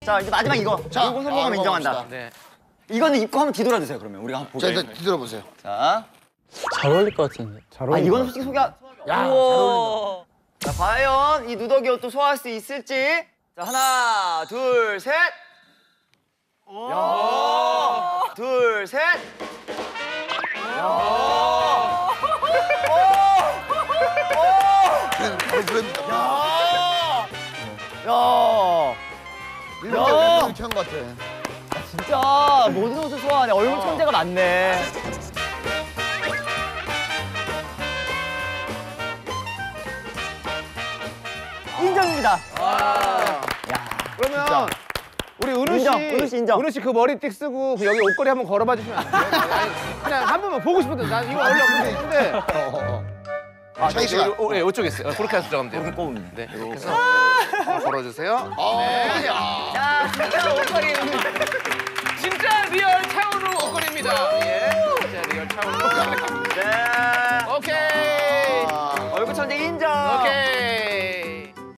자, 이제 마지막 이거. 자, 이거 성공하면 이거 인정한다. 갑시다. 네. 이거는 입고 한번 뒤돌아주세요, 그러면. 우리가 한번 자, 보게. 일단 뒤돌아보세요. 자. 잘 어울릴 것 같은데. 잘 아, 어울린다. 이거는 솔직히 소개. 야, 우와. 자, 과연 이 누더기 옷도 소화할 수 있을지. 자, 하나, 둘, 셋. 야. 둘, 셋. 야. 야. 이렇게 한 것 같아. 진짜 모든 옷을 소화하네. 얼굴 천재가 많네. 인정입니다. 그러면 우리 은우 씨, 인정, 은우 씨 인정. 은우 씨 그 머리띠 쓰고 그 여기 옷걸이 한번 걸어봐 주시면 안 돼요? 아니, 그냥 한 번만 보고 싶은데 난 이거 원래 없는데 있는데. 창희 씨가. 네, 이쪽에 있어요. 그렇게 해서 들어가면 돼요. 뽑으면 네, 이렇게 해서 걸어주세요. 네. 자,